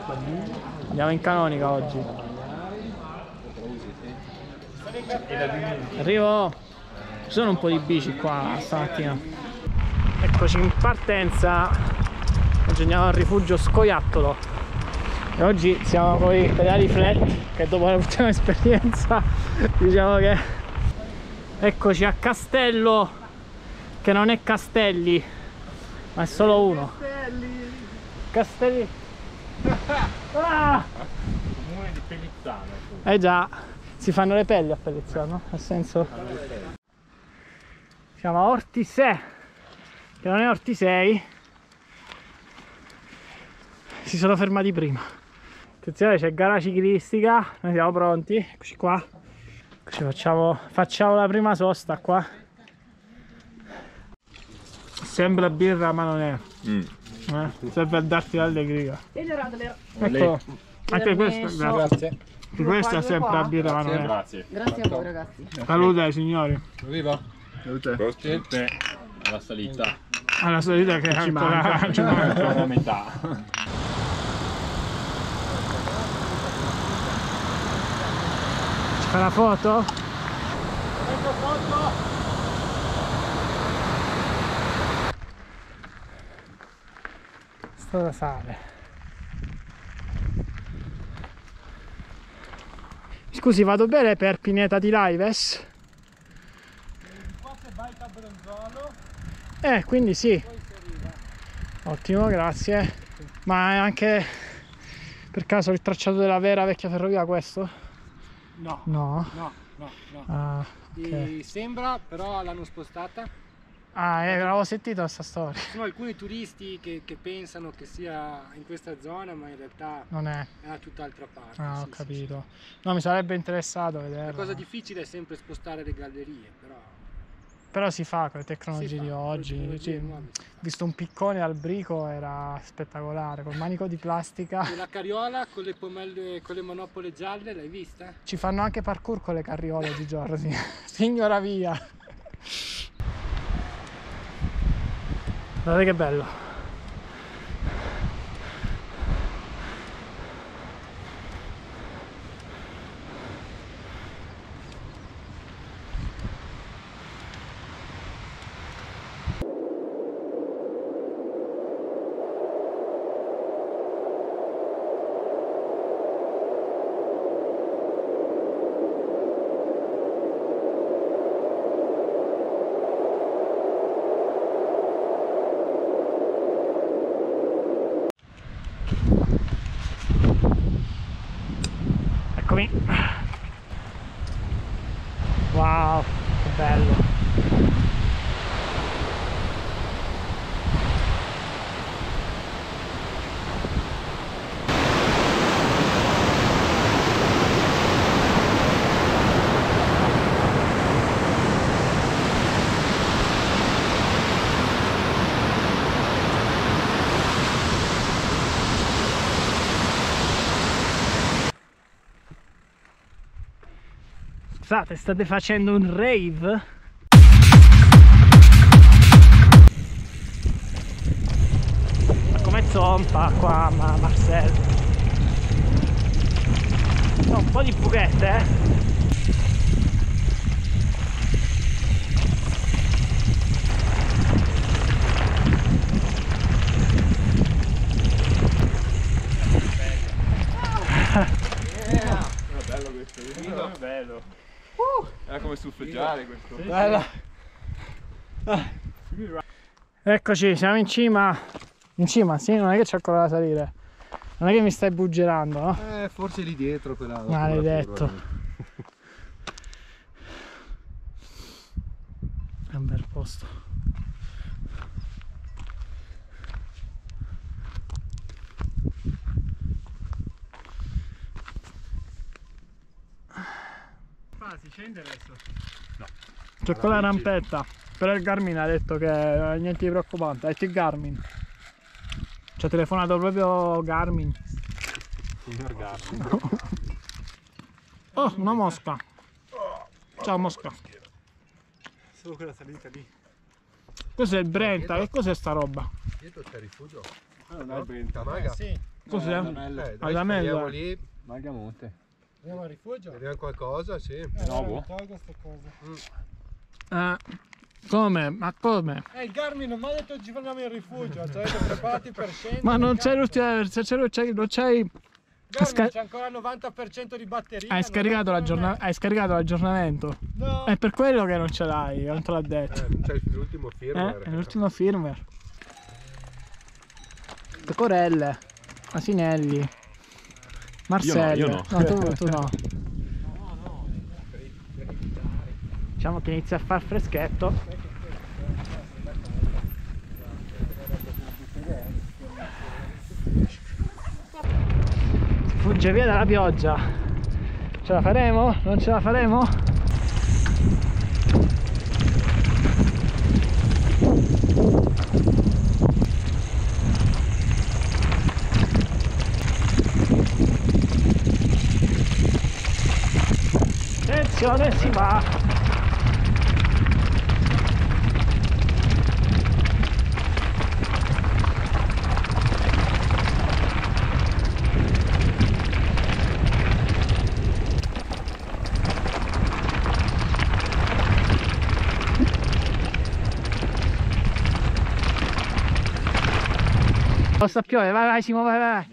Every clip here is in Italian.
Andiamo in canonica oggi. Arrivo. Ci sono un po' di bici qua stamattina. Eccoci in partenza. Oggi andiamo al rifugio Scoiattolo. E oggi siamo con i pedali flat, che dopo l'ultima esperienza diciamo che... Eccoci a Castello, che non è Castelli, ma è solo uno. Castelli. Ah! Comune di Pellizzano. Eh già, si fanno le pelli a Pellizzano, nel senso... Siamo a Ortisei, che non è Ortisei. Si sono fermati prima. Attenzione, c'è gara ciclistica, noi siamo pronti, eccoci qua. Eccoci, facciamo la prima sosta qua. Sembra birra ma non è. Serve a darti l'allegria. Ecco, anche questa, grazie. Questa è sempre la birra ma non è. Grazie. Grazie a voi ragazzi. Salute signori. Viva. Salute. Alla salita. Alla salita che Ci ancora manca la metà. Fa la foto? Sto da sale. Scusi, vado bene per Pineta di Laives? Quindi sì. Ottimo, grazie. Ma è anche per caso il tracciato della vera vecchia ferrovia questo? No, No. no. Ah, ok. Sembra, però l'hanno spostata. Ah, avevo sentito questa storia. Ci sono alcuni turisti che pensano che sia in questa zona, ma in realtà Non è. è da tutt'altra parte. Ah, ho Sì, capito. sì. No, mi sarebbe interessato La vederlo. cosa difficile è sempre spostare le gallerie, Però si fa con le tecnologie Si fa, di con le oggi. tecnologie Sì, nuove si fa. ho visto un piccone al brico, era spettacolare, col manico di plastica. E la carriola con le pomelle, con le manopole gialle, l'hai vista? Ci fanno anche parkour con le carriole oggigiorno, sì. Signora via. Guardate che bello. Eccomi. Wow, che bello. Scusate, state facendo un rave? Come zompa qua a Marseille. Oh, un po' di buchette, Bello questo, è bello. Era come suffleggiare questo. Bella. Eccoci, siamo in cima. In cima, sì, non è che c'è ancora da salire. Non è che mi stai buggerando, no? Forse lì dietro quella. Maledetto. È un bel posto. Si scende adesso? No. C'è quella rampetta. Però il Garmin ha detto che niente di preoccupante. Ha detto il Garmin. Ci ha telefonato proprio Garmin. Signor Garmin. Oh, una mosca. Ciao mosca. Solo quella salita lì. Cos'è il Brenta? Che cos'è sta roba? Dietro c'è il rifugio. Non è Benta. Maga. Sì, Cos'è? Dai, Allamello. andiamo lì, Margamonte. andiamo al rifugio. vediamo qualcosa, sì. Allora, boh. mi tolgo queste cose. Come? Ma come? Il Garmin non mi ha detto ci fermiamo in rifugio, cioè preparati per scendere. Ma non c'è Garmin l'ultima, non c'hai... c'è ancora il 90% di batteria. Hai scaricato l'aggiornamento? No. È per quello che non ce l'hai, non te l'ha detto. C'è l'ultimo firmware. È l'ultimo firmware. Pecorelle, asinelli, Marcelle. Io no. No, tu no. Diciamo che inizia a far freschetto. Si fugge via dalla pioggia. Ce la faremo? Non ce la faremo? Attenzione, si va! Sta piove, vai Simo, vai.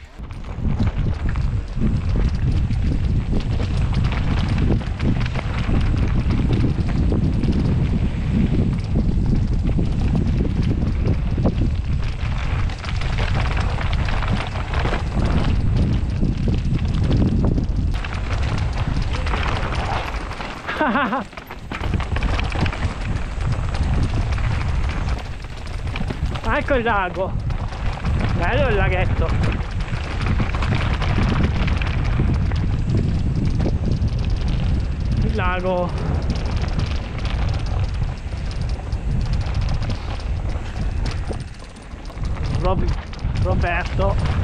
Ecco il lago, bello il laghetto. Il lago Roberto.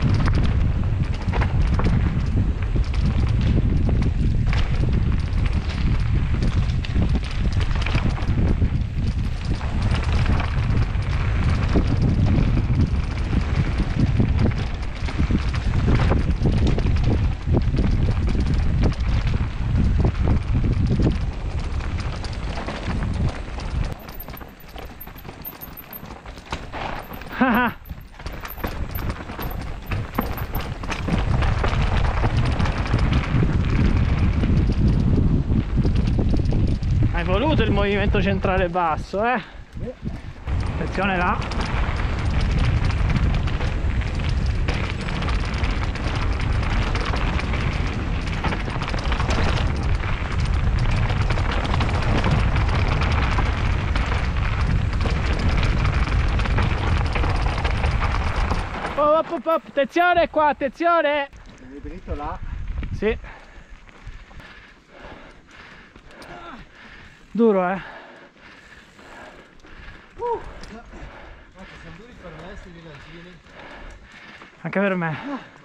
Hai voluto il movimento centrale basso, eh? Attenzione là. Attenzione qua, attenzione! Sei dritto là. Sì. Duro, eh? Sono duri per me sti villaggini. Anche per me.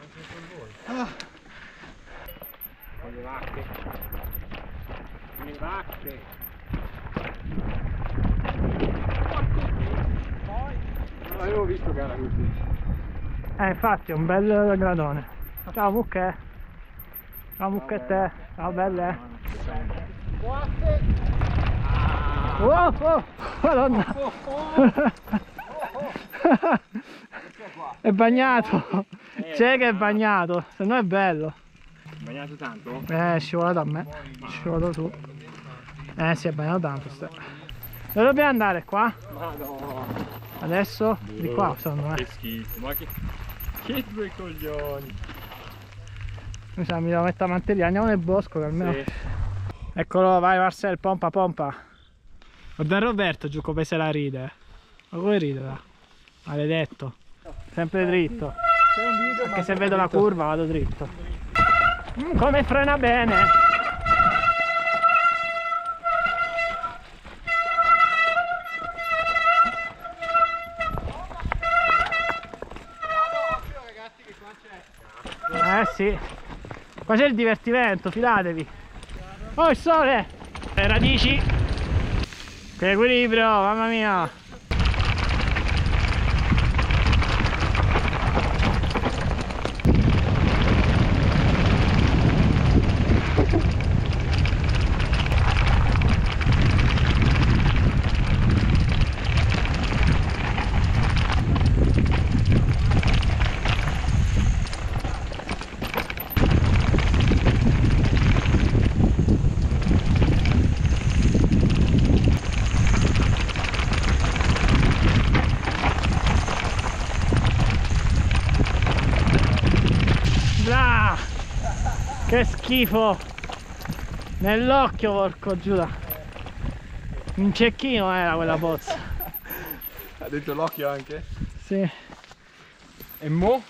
Con le vacche. Le vacche. Non l'avevo visto che era così. Infatti è un bel gradone. Ciao mucche. Ciao mucchette. Ciao belle. Oh, oh, madonna. È bagnato. C'è che è bagnato. Se no è bello. Bagnato tanto? Scivolato a me. Scivolato tu. Si è bagnato tanto. Dove dobbiamo andare qua? Ma no. Adesso? Di qua secondo me. Che schifo, ma che due coglioni. Mi sa, mi devo mettere a mantelina, andiamo nel bosco che almeno... Sì. Eccolo, vai Marcel, pompa pompa. Guarda Roberto giù come se la ride. Ma come ride là? Maledetto. Sempre dritto. C'è un video, Anche se vedo la curva vado dritto. Come frena bene. Sì, qua c'è il divertimento, fidatevi. Oh il sole! Le radici! Che equilibrio, mamma mia! Che schifo! Nell'occhio, porco Giuda! Un cecchino era quella pozza. Ha detto l'occhio anche? Sì. E mo?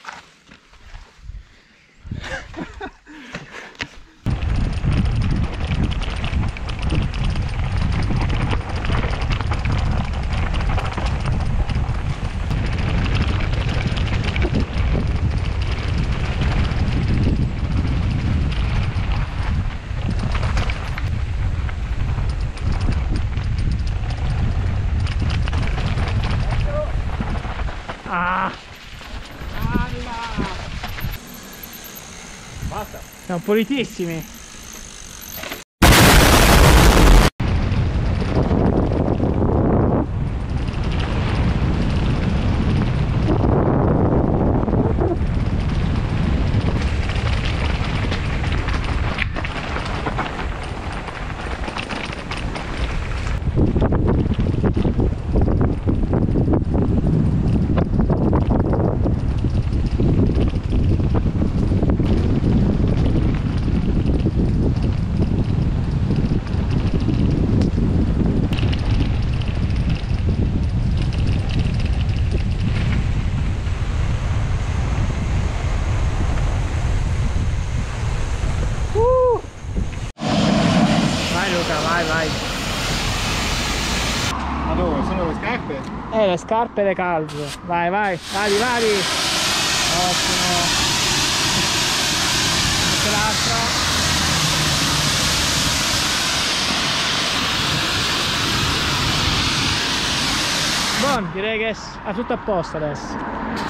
Ah! Basta. Siamo pulitissimi. Vai Luca, vai, vai. Ma dove? Sono le scarpe? Le scarpe e le calze. Vai, vai, vali, vali. Ottimo. Anche l'altra. Buon, direi che è tutto a posto adesso.